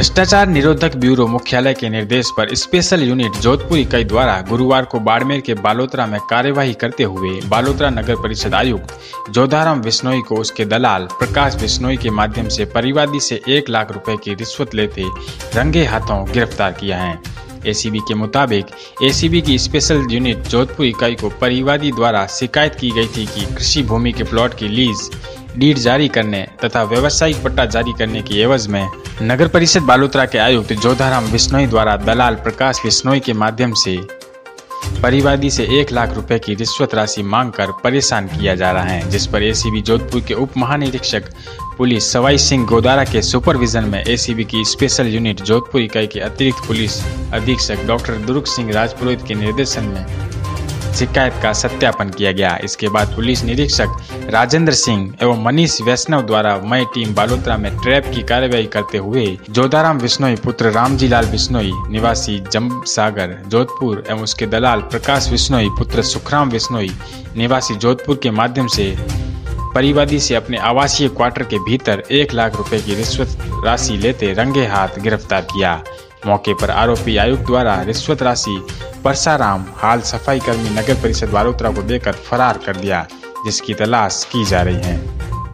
भ्रष्टाचार निरोधक ब्यूरो मुख्यालय के निर्देश पर स्पेशल यूनिट जोधपुर इकाई द्वारा गुरुवार को बाड़मेर के बालोतरा में कार्यवाही करते हुए बालोतरा नगर परिषद आयुक्त जोधाराम बिश्नोई को उसके दलाल प्रकाश बिश्नोई के माध्यम से परिवादी से 1 लाख रुपए की रिश्वत लेते रंगे हाथों गिरफ्तार किया है। एसीबी के मुताबिक एसीबी की स्पेशल यूनिट जोधपुर इकाई को परिवादी द्वारा शिकायत की गई थी कि कृषि भूमि के प्लॉट की लीज डीड जारी करने तथा व्यावसायिक पट्टा जारी करने की एवज में नगर परिषद बालोतरा के आयुक्त जोधाराम बिश्नोई द्वारा दलाल प्रकाश बिश्नोई के माध्यम से परिवादी से 1 लाख रुपए की रिश्वत राशि मांगकर परेशान किया जा रहा है, जिस पर एसीबी जोधपुर के उप महानिरीक्षक पुलिस सवाई सिंह गोदारा के सुपरविजन में एसीबी की स्पेशल यूनिट जोधपुर इकाई के अतिरिक्त पुलिस अधीक्षक डॉक्टर दुर्ग सिंह राजपुरोहित के निर्देशन में शिकायत का सत्यापन किया गया। इसके बाद पुलिस निरीक्षक राजेंद्र सिंह एवं मनीष वैष्णव द्वारा मई टीम बालोतरा में ट्रैप की कार्यवाही करते हुए जोधाराम बिश्नोई पुत्र रामजी लाल बिश्नोई निवासी जम्बसागर जोधपुर एवं उसके दलाल प्रकाश बिश्नोई पुत्र सुखराम बिश्नोई निवासी जोधपुर के माध्यम से परिवादी से अपने आवासीय क्वार्टर के भीतर 1 लाख रुपए की रिश्वत राशि लेते रंगे हाथ गिरफ्तार किया। मौके पर आरोपी आयुक्त द्वारा रिश्वत राशि परसाराम हाल सफाई कर्मी नगर परिषद बालोतरा को देकर फरार कर दिया, जिसकी तलाश की जा रही है।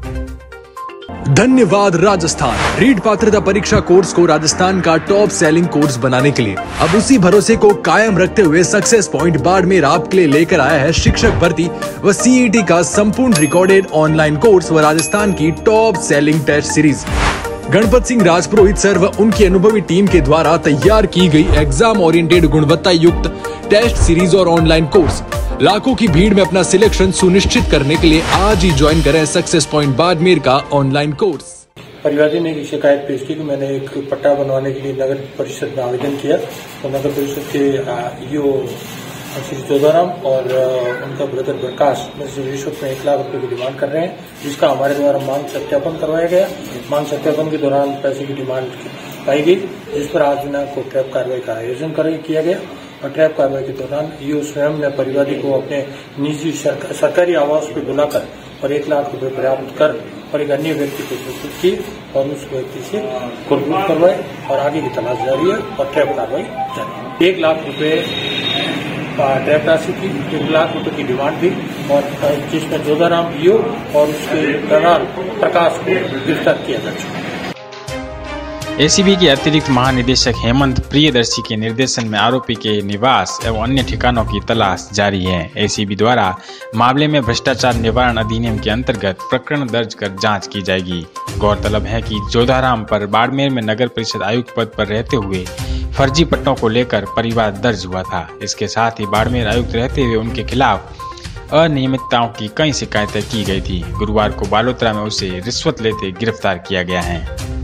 धन्यवाद राजस्थान। रीट पात्रता परीक्षा कोर्स को राजस्थान का टॉप सेलिंग कोर्स बनाने के लिए अब उसी भरोसे को कायम रखते हुए सक्सेस पॉइंट बाड़मेर आपके लिए लेकर आया है शिक्षक भर्ती व सीईटी का संपूर्ण रिकॉर्डेड ऑनलाइन कोर्स व राजस्थान की top selling test series. Ganpat Singh Rajpurohit sir व उनकी अनुभवी टीम के द्वारा तैयार की गई एग्जाम ओरिएंटेड गुणवत्ता युक्त टेस्ट सीरीज और ऑनलाइन कोर्स। लाखों की भीड़ में अपना सिलेक्शन सुनिश्चित करने के लिए आज ही ज्वाइन करें सक्सेस पॉइंट बाड़मेर का ऑनलाइन कोर्स। परिवादी ने शिकायत पेश की कि मैंने एक पट्टा बनवाने के लिए नगर परिषद में आवेदन किया, तो नगर परिषद के ईओ श्री जोधाराम और उनका ब्रदर प्रकाश रिश्वत में 1 लाख रुपए की डिमांड कर रहे हैं, जिसका हमारे द्वारा मांग सत्यापन करवाया गया। मांग सत्यापन के दौरान पैसे की डिमांड पाई गई, जिस पर आज दिनांक को ट्रैप कार्रवाई का आयोजन किया गया और ट्रैप कार्रवाई के दौरान ईओ स्वयं ने परिवादी को अपने निजी सरकारी आवास पर बुलाकर और 1 लाख रुपए प्राप्त कर और एक अन्य व्यक्ति को सूचित की और उस व्यक्ति से कुर्बान करवाए और आगे की तलाश जारी है और ट्रैप कार्रवाई जारी है। 1 लाख रुपए ट्रैप राशि की 1 लाख रुपए की डिमांड थी और जिसमें जोधाराम ईओ और उसके दलाल प्रकाश को गिरफ्तार किया जा चुका है। एसीबी के अतिरिक्त महानिदेशक हेमंत प्रियदर्शी के निर्देशन में आरोपी के निवास एवं अन्य ठिकानों की तलाश जारी है। एसीबी द्वारा मामले में भ्रष्टाचार निवारण अधिनियम के अंतर्गत प्रकरण दर्ज कर जांच की जाएगी। गौरतलब है कि जोधाराम पर बाड़मेर में नगर परिषद आयुक्त पद पर रहते हुए फर्जी पट्टों को लेकर परिवाद दर्ज हुआ था। इसके साथ ही बाड़मेर आयुक्त रहते हुए उनके खिलाफ अनियमितताओं की कई शिकायतें की गई थी। गुरुवार को बालोतरा में उसे रिश्वत लेते गिरफ्तार किया गया है।